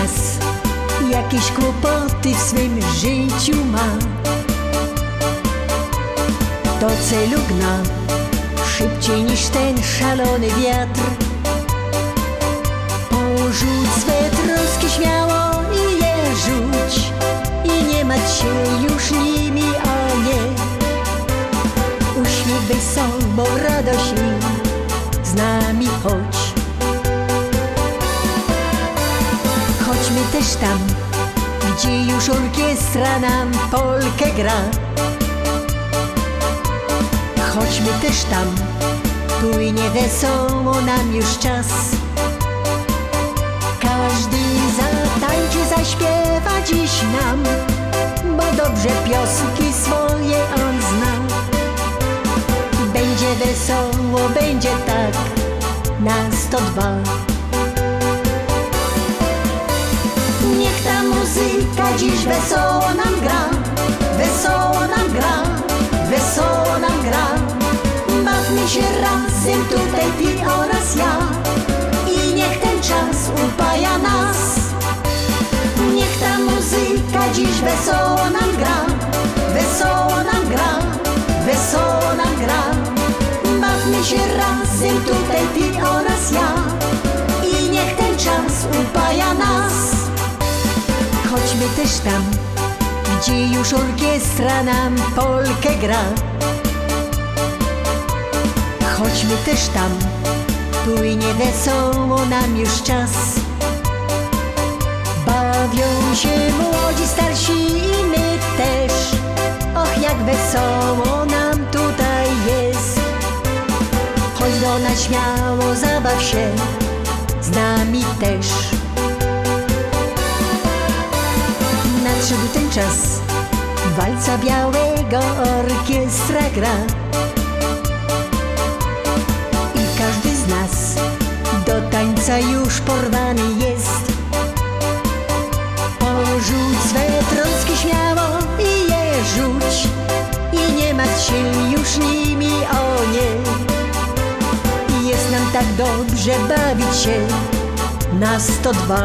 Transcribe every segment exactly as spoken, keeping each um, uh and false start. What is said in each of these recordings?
nas jakieś kłopoty w swym życiu ma, do celu gna szybciej niż ten szalony wiatr. Porzuć swe troski śmiało i je rzuć i nie martw się już nimi, o nie. Uśmiech wesołą radość z nami chodź. Chodźmy też tam, gdzie już orkiestra nam polkę gra. Chodźmy też tam, płynie wesoło nam już czas. Każdy zatańczy, zaśpiewa dziś nam, bo dobrze piosenki swoje on zna. Będzie wesoło, będzie tak na sto dwa. Niech ta muzyka dziś wesoło nam gra, wesoło nam gra, wesoło nam gra. Bawmy się razem tutaj ty oraz ja i niech ten czas upaja nas. Niech ta muzyka dziś wesoło nam gra, wesoło nam gra, wesoło nam gra. Bawmy się razem tutaj ty oraz ja i niech ten czas upaja nas. Chodźmy też tam, gdzie już orkiestra nam polkę gra. Chodźmy też tam, płynie wesoło nam już czas. Bawią się młodzi, starsi i my też. Och, jak wesoło nam tutaj jest. Chodź do nas śmiało, zabaw się z nami też. Nadszedł ten czas, walca białego orkiestra gra. I każdy z nas do tańca już porwany jest. Porzuć swe troski śmiało i je rzuć i nie martw się już nimi, o nie. Jest nam tak dobrze bawić się na sto dwa.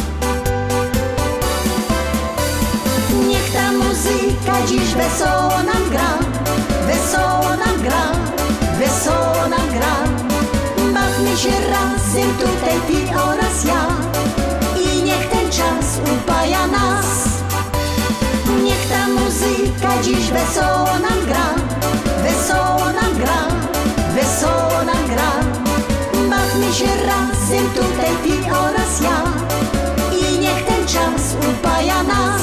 Niech ta muzyka dziś wesoło nam gra, wesoło nam gra, wesoło nam gra. Bawmy się razem tutaj ty oraz ja i niech ten czas upaja nas. Niech ta muzyka dziś wesoło nam gra, wesoło nam gra, wesoło nam gra. Bawmy się razem tutaj ty oraz ja i niech ten czas upaja nas.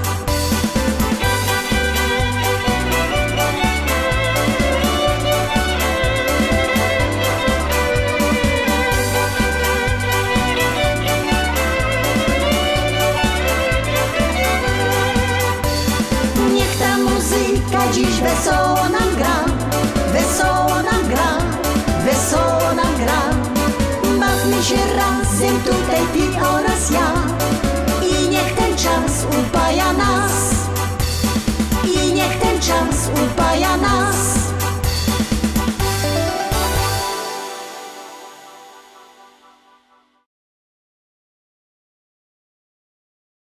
Dziś wesoło nam gra, wesoło nam gra, wesoło nam gra. Bawmy się razem tutaj ty oraz ja i niech ten czas upaja nas, i niech ten czas upaja nas.